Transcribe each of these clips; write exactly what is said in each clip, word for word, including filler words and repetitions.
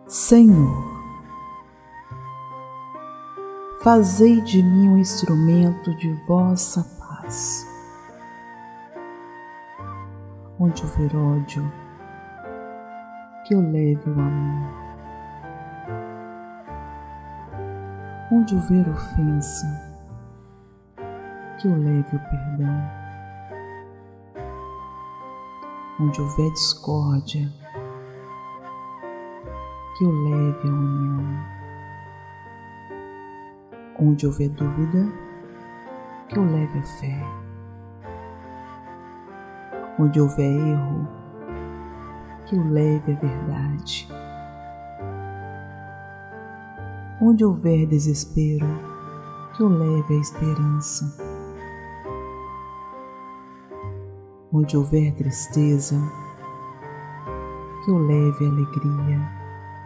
Senhor, fazei de mim um instrumento de vossa paz. Onde houver ódio, que eu leve o amor. Onde houver ofensa, que eu leve o perdão. Onde houver discórdia, que eu leve a união. Onde houver dúvida, que eu leve a fé. Onde houver erro, que eu leve a verdade. Onde houver desespero, que eu leve a esperança. Onde houver tristeza, que eu leve a alegria.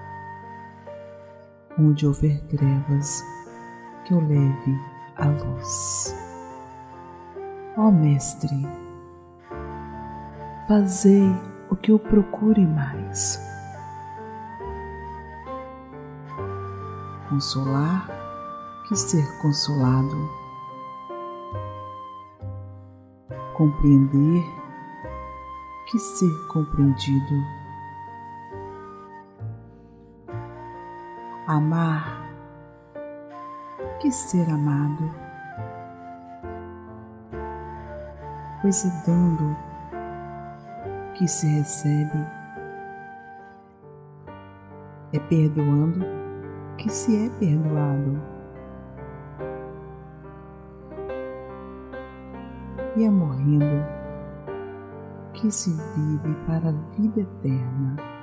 Onde houver trevas, que eu leve a luz. Ó Mestre, fazei o que eu procure mais. Consolar que ser consolado. Compreender que ser compreendido. Amar que ser amado. Pois é dando que se recebe. É perdoando que se é perdoado. E é morrendo que se vive para a vida eterna.